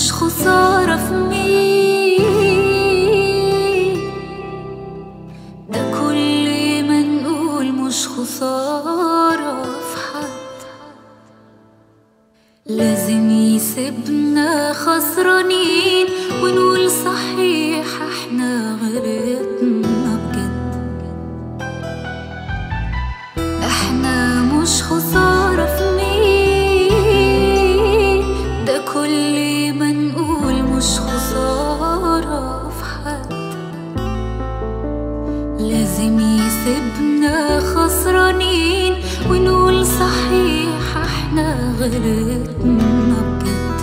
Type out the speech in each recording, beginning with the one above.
مش خسارة في مين، ده كل ما نقول مش خسارة في حد لازم يسيبنا خسرانين ونقول صحيح احنا غلطنا بجد. احنا مش خسارة في مين، ده كل ما نقول مش خسارة في حد لازم يسيبنا خسرانين ونقول صحيح احنا غلطنا بجد.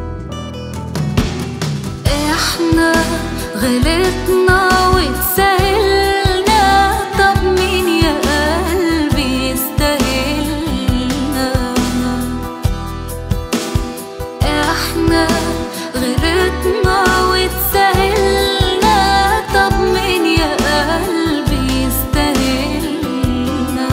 احنا غلطنا واتسهلنا، طب مين يا قلبي يستاهلنا؟ احنا غلطنا واتسهلنا، طب مين يا قلبي يستاهلنا؟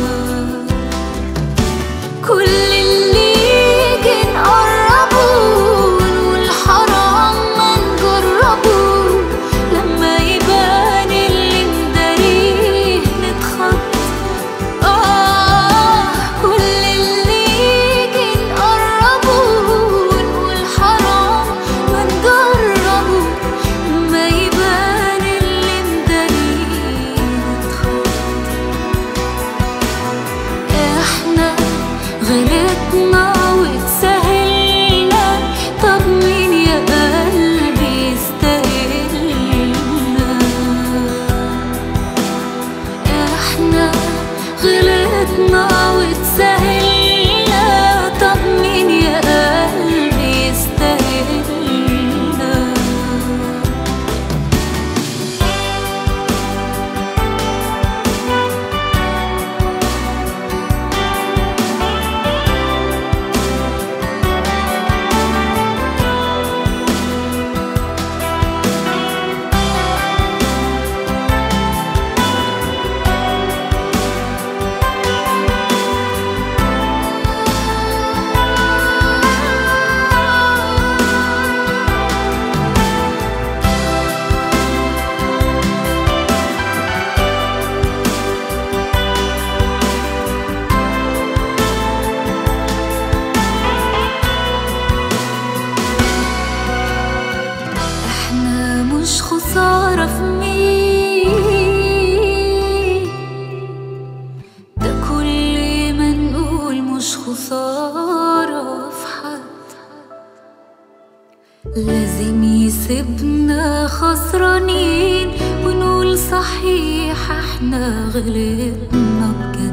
كل اللي يجي نقربه ونقول حرام ما نجربه، لما يبان اللي مداريه نتخض. كل اللي يجي نقربه ونقول حرام ما نجربه، لما يبان اللي مداريه نتخض. احنا غلطنا واتسهلنا، طب مين يا قلبي يستاهلنا؟ احنا غلطنا واتسهلنا، طب مين يا قلبي يستاهلنا؟ احنا مش خسارة في مين، ده كل ما نقول مش خسارة في حد لازم يسيبنا خسرانين ونقول صحيح احنا غلطنا بجد.